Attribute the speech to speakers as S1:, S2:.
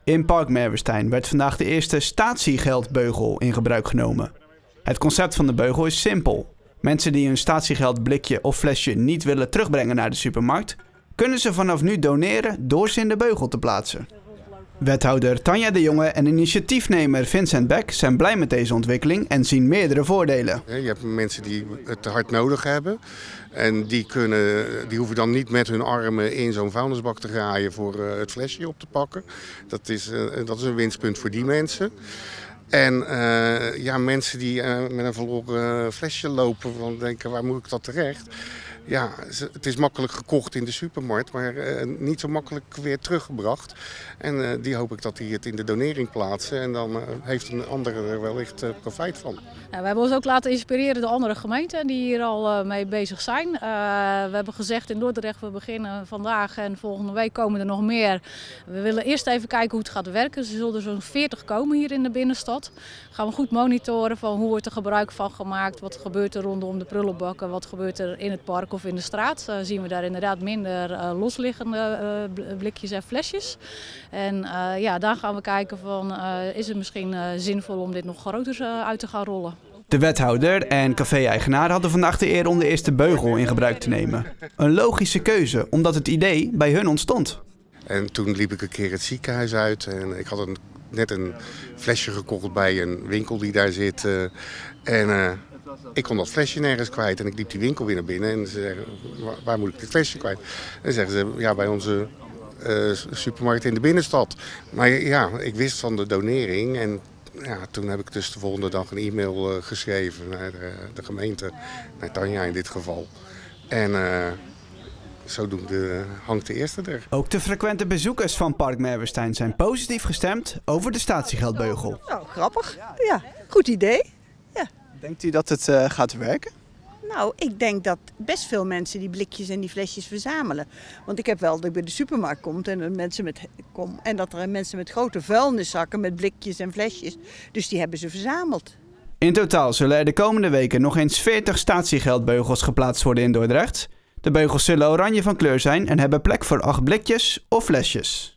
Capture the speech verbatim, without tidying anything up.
S1: In Park Merwestijn werd vandaag de eerste statiegeldbeugel in gebruik genomen. Het concept van de beugel is simpel. Mensen die hun statiegeldblikje of flesje niet willen terugbrengen naar de supermarkt, kunnen ze vanaf nu doneren door ze in de beugel te plaatsen. Wethouder Tanja de Jonge en initiatiefnemer Vincent Beck zijn blij met deze ontwikkeling en zien meerdere voordelen.
S2: Je hebt mensen die het hard nodig hebben en die, kunnen, die hoeven dan niet met hun armen in zo'n vuilnisbak te graaien voor het flesje op te pakken. Dat is, dat is een winstpunt voor die mensen. En uh, ja, mensen die uh, met een verloren flesje lopen, van denken waar moet ik dat terecht? Ja, het is makkelijk gekocht in de supermarkt, maar uh, niet zo makkelijk weer teruggebracht. En uh, die hoop ik dat die het in de donering plaatsen en dan uh, heeft een andere er wellicht uh, profijt van.
S3: Ja, we hebben ons ook laten inspireren door andere gemeenten die hier al uh, mee bezig zijn. Uh, we hebben gezegd in Dordrecht, we beginnen vandaag en volgende week komen er nog meer. We willen eerst even kijken hoe het gaat werken. Er zullen er zo'n veertig komen hier in de binnenstad. Gaan we goed monitoren van hoe wordt er gebruik van gemaakt, wat gebeurt er rondom de prullenbakken, wat gebeurt er in het park of in de straat. Uh, zien we daar inderdaad minder uh, losliggende uh, blikjes en flesjes. En uh, ja, daar gaan we kijken van uh, is het misschien uh, zinvol om dit nog groter uh, uit te gaan rollen.
S1: De wethouder en café-eigenaar hadden vandaag de eer om de eerste beugel in gebruik te nemen. Een logische keuze, omdat het idee bij hun ontstond.
S2: En toen liep ik een keer het ziekenhuis uit en ik had een, net een flesje gekocht bij een winkel die daar zit. Uh, en uh, ik kon dat flesje nergens kwijt en ik liep die winkel weer naar binnen en ze zeggen, waar, waar moet ik dit flesje kwijt? En dan zeggen ze, ja, bij onze uh, supermarkt in de binnenstad. Maar ja, ik wist van de donering en ja, toen heb ik dus de volgende dag een e-mail uh, geschreven naar de, de gemeente, naar Tanja in dit geval. En uh, zodoende hangt de eerste er.
S1: Ook de frequente bezoekers van Park Merwestijn zijn positief gestemd over de statiegeldbeugel.
S4: Nou, grappig. Ja, goed idee. Ja.
S1: Denkt u dat het uh, gaat werken?
S4: Nou, ik denk dat best veel mensen die blikjes en die flesjes verzamelen. Want ik heb wel dat ik bij de supermarkt kom en, er mensen met, kom, en dat er mensen met grote vuilniszakken met blikjes en flesjes. Dus die hebben ze verzameld.
S1: In totaal zullen er de komende weken nog eens veertig statiegeldbeugels geplaatst worden in Dordrecht. De beugels zullen oranje van kleur zijn en hebben plek voor acht blikjes of flesjes.